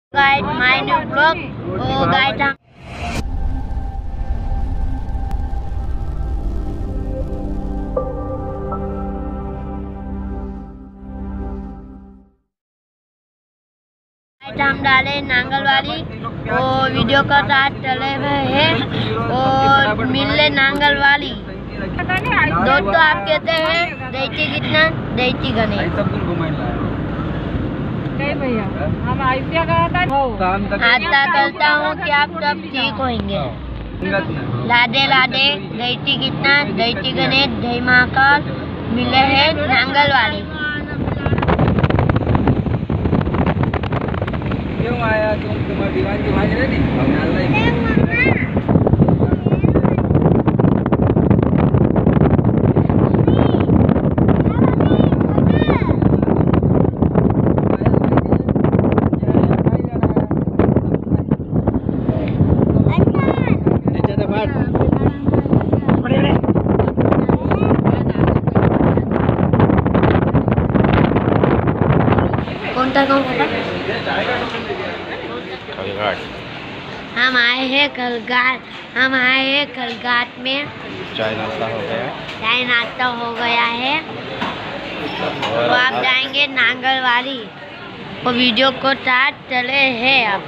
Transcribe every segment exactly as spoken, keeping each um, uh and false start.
Guys, my new vlog. Oh, guys, हम हम डाले नांगलवाली और वीडियो का साथ चले हुए हैं और मिले नांगलवाली। दोस्तों, आप कहते हैं दैची कितना दैची गणेश भैया हम आइडिया का आता आता करता हूँ कि आप सब ठीक होंगे। लादे लादे दैची कितना दैची गणेश जय महाकाल मिले हैं नांगलवाली। क्यों आया तुम तुम्हारी दीवान की भाज रहे नहीं कौन सा गाँव होगा? कलघाट। हम आए हैं कलघाट हम आए हैं कलघाट में। चाय नाश्ता हो गया। चाय नाश्ता हो गया है और तो आप जाएंगे नांगलवाली और वीडियो को साथ चले हैं अब।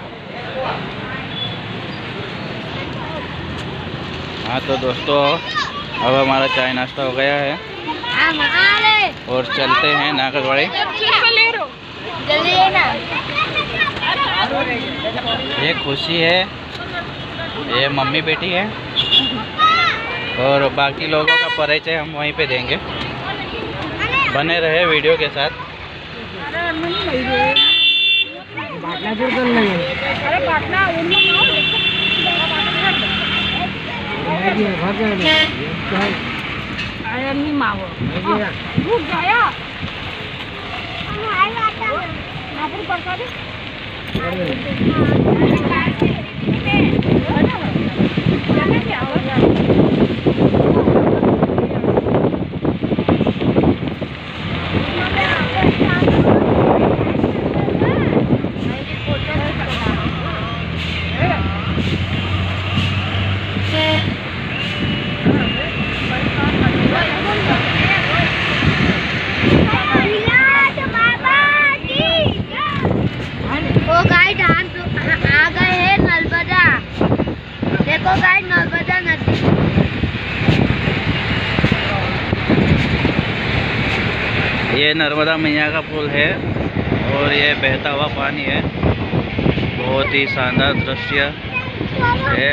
हाँ तो दोस्तों, अब हमारा चाय नाश्ता हो गया है हम आ रहे और चलते हैं नांगलवाड़ी। जल्दी है ना। ये खुशी है, ये मम्मी बेटी है और बाकी लोगों का परिचय हम वहीं पे देंगे। बने रहे वीडियो के साथ। देखो गाइस, नर्मदा नदी। ये नर्मदा मैया का पुल है और ये बहता हुआ पानी है। बहुत ही शानदार दृश्य है।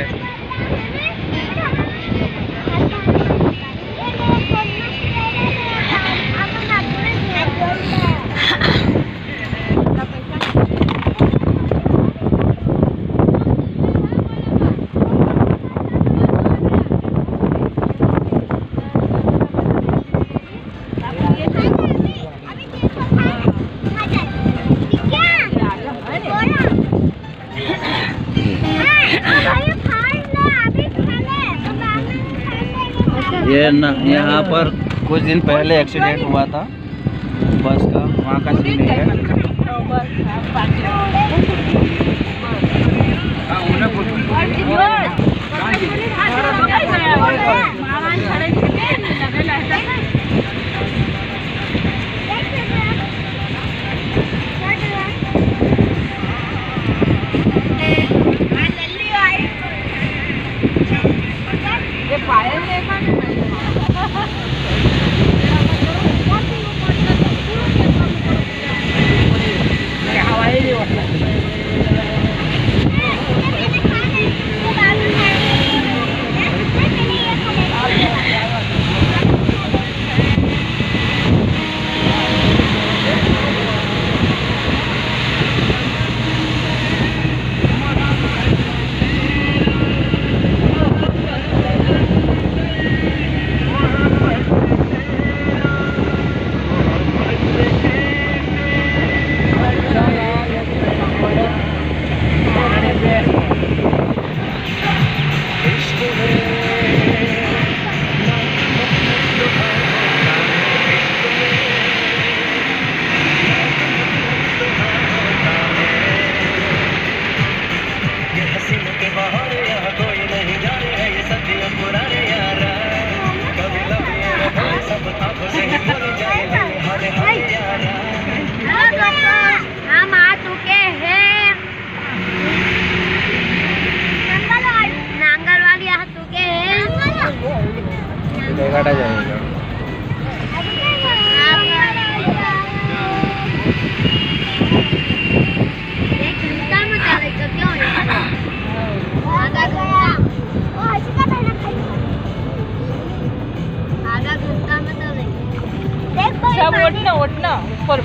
ये न यहाँ पर कुछ दिन पहले एक्सीडेंट हुआ था बस का, वहाँ का सीन है।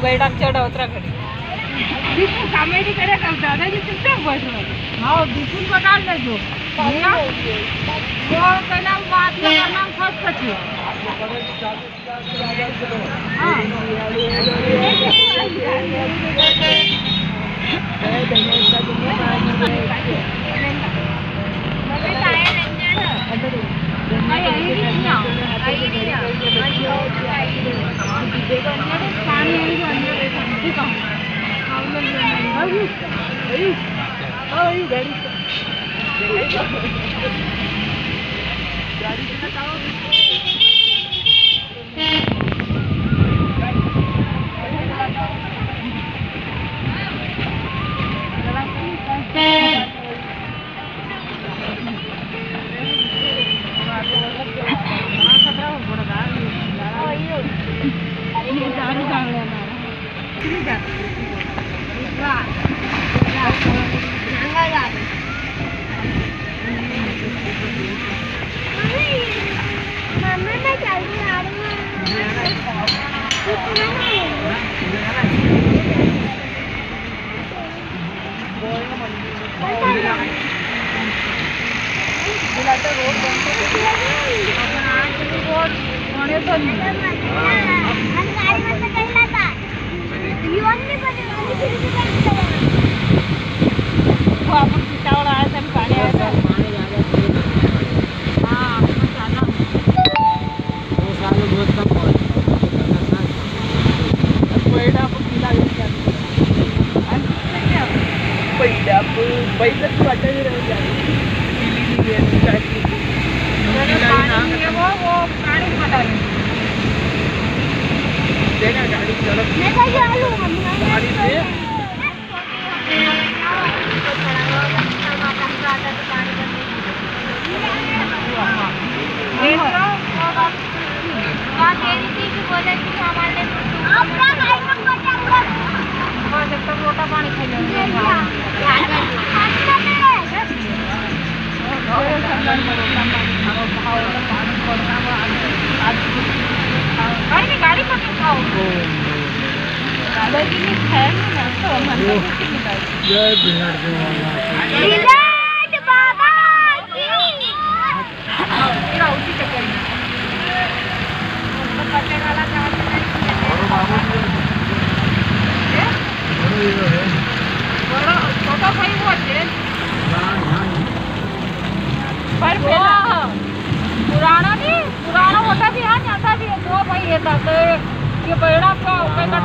बैठा चढवत्रा घरी बिलकुल कामेडी करे का दादाजी चुपचाप बैठो हाँ बिल्कुल पकड़ ले जो वो कहना बात ना करना फर्स्ट कची हाँ पुराना नहीं पुराना होता भी है आता भी है दो भाई ये था ये बड़ा का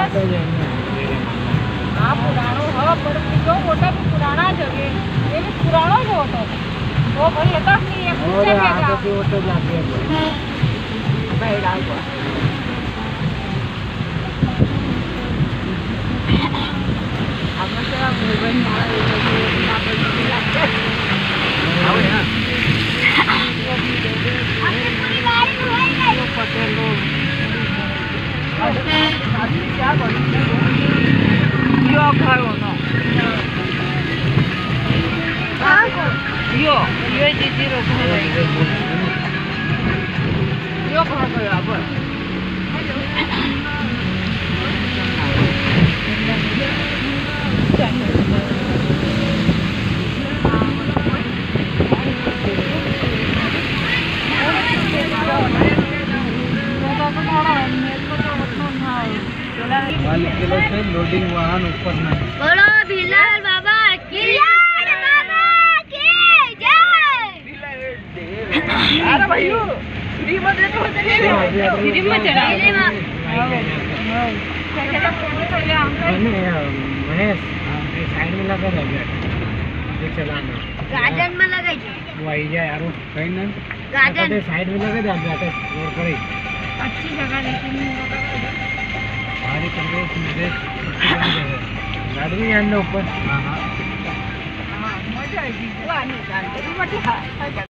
हाँ पुराना हाँ पर जो होता भी पुराना जगह ये भी पुराना जो होता वो भाई ये तक नहीं है पूछे क्या यो यो दीदी रोक यो कहाँ गया अब लोडिंग वाहन ऊपर नहीं बोलो भिलाल बाबा की बाबा की जय। अरे भाइयों फ्री में दे दो फ्री में चढ़ा महेश साइड में लगा रहेगा ये चलाना गार्डन में लगाई वही जाए यार कहीं ना गार्डन साइड में लगा दे जाते रोड पर ही अच्छी जगह लेकिन हमारी प्रदेश में गाड़ी भी आने ऊपर हाँ हाँ मजा आएगी